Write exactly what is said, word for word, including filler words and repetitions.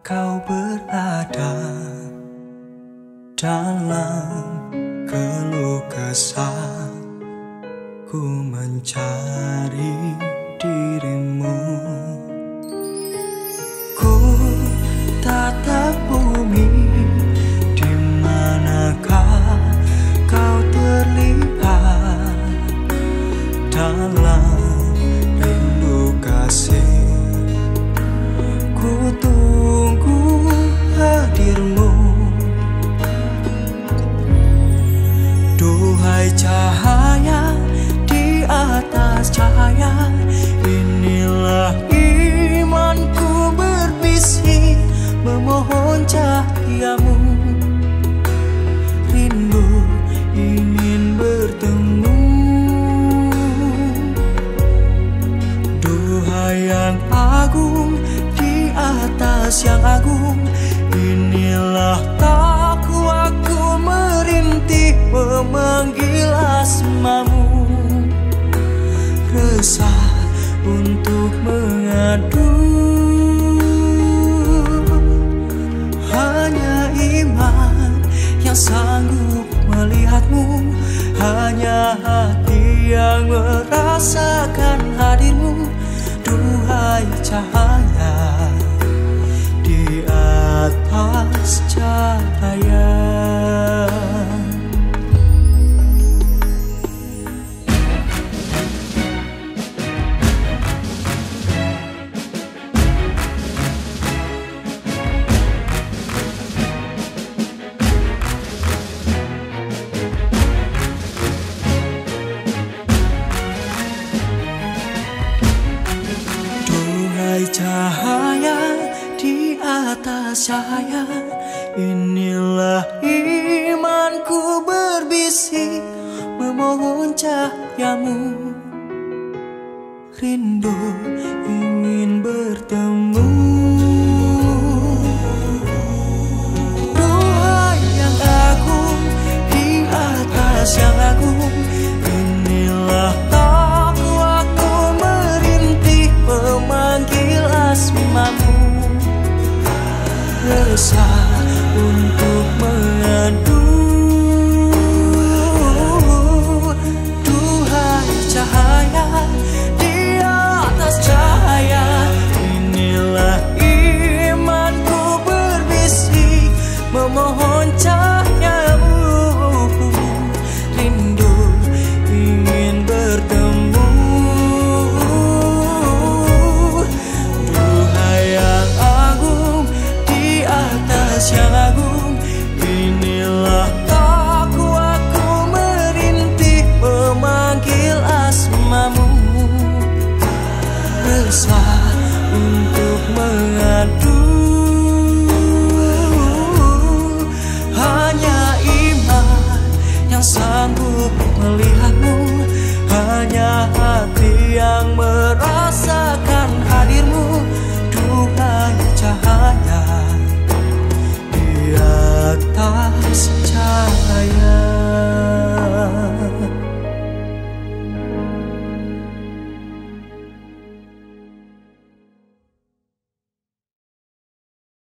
kau berada dalam keluh kesah, ku mencari dirimu. Ku tatap bumi, di manakah kau terlihat dalam rindu kasih. Ku tunggu hadirmu, duhai cahaya di atas cahaya. Inilah imanku berbisik memohon cahayamu. Rindu ingin bertemu, duhai yang agung di atas yang agung. Inilah aku, aku merintih memanggil asmamu. Resah untuk mengadu, hanya iman yang sanggup melihatmu, hanya hati yang merasakan hadirmu. Duhai cahaya di atas cahaya. Cahaya di atas cahaya, inilah imanku berbisik memohon cahayamu. Rindu ingin bertemu, duhai yang agung di atas yang agung. Inilah aku, aku merintih memanggil asmamu. Resah untuk